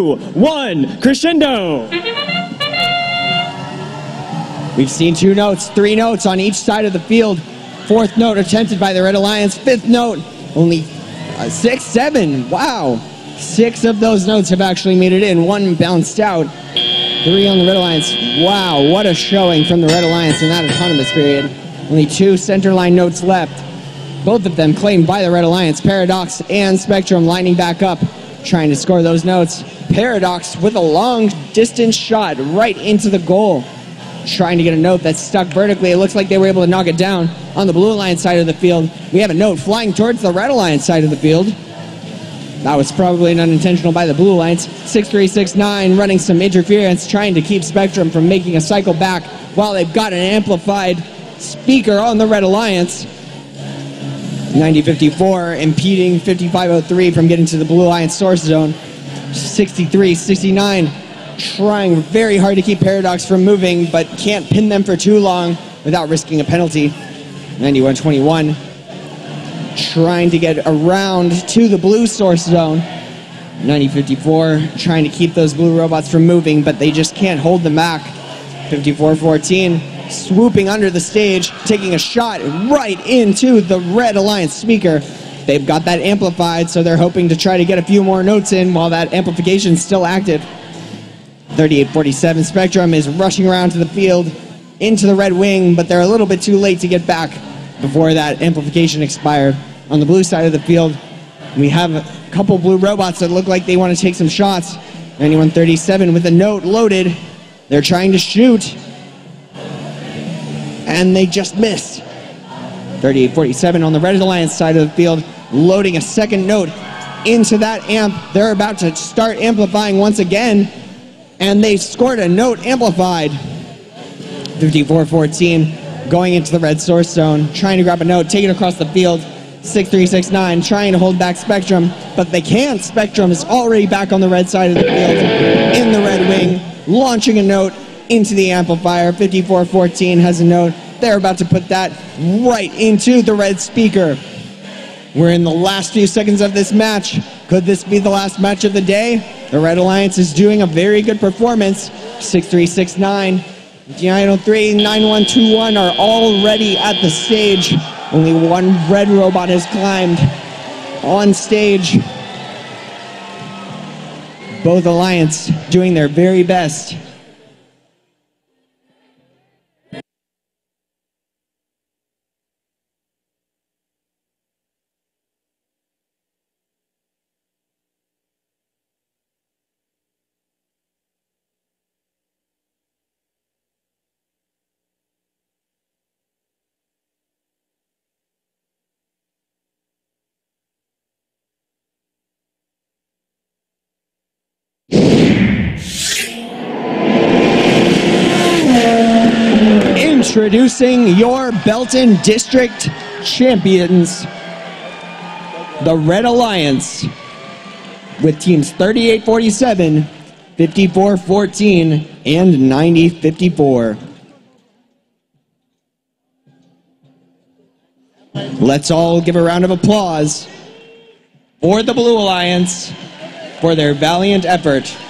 2, 1, crescendo. We've seen 2 notes, 3 notes on each side of the field. 4th note attempted by the Red Alliance. 5th note, only 6, 7. Wow. 6 of those notes have actually made it in. 1 bounced out. 3 on the Red Alliance. Wow, what a showing from the Red Alliance in that autonomous period. Only 2 centerline notes left. Both of them claimed by the Red Alliance. Paradox and Spectrum lining back up, trying to score those notes. Paradox with a long distance shot right into the goal, trying to get a note that's stuck vertically. It looks like they were able to knock it down on the Blue Alliance side of the field. We have a note flying towards the Red Alliance side of the field. That was probably unintentional by the Blue Alliance. 6369 running some interference, trying to keep Spectrum from making a cycle back while they've got an amplified speaker on the Red Alliance. 9054 impeding 5503 from getting to the Blue Alliance source zone. 6369 trying very hard to keep Paradox from moving, but can't pin them for too long without risking a penalty. 9121 trying to get around to the blue source zone. 9054 trying to keep those blue robots from moving, but they just can't hold them back. 5414 swooping under the stage, taking a shot right into the Red Alliance speaker. They've got that amplified, so they're hoping to try to get a few more notes in while that amplification is still active. 3847 Spectrum is rushing around to the field into the red wing, but they're a little bit too late to get back before that amplification expired. On the blue side of the field, we have a couple blue robots that look like they want to take some shots. 9137 with a note loaded. They're trying to shoot, and they just missed. 3847 on the Red Alliance side of the field, loading a second note into that amp. They're about to start amplifying once again, and they scored a note amplified. 5414 going into the red source zone, trying to grab a note, taking it across the field. 6369 trying to hold back Spectrum, but they can't. Spectrum is already back on the red side of the field in the red wing, launching a note into the amplifier. 5414 has a note. They're about to put that right into the red speaker. We're in the last few seconds of this match. Could this be the last match of the day? The Red Alliance is doing a very good performance. 6369, 903, 9121 are already at the stage. Only 1 red robot has climbed on stage. Both Alliance doing their very best. Introducing your Belton District champions, the Red Alliance, with teams 3847, 5414, and 9054. Let's all give a round of applause for the Blue Alliance for their valiant effort.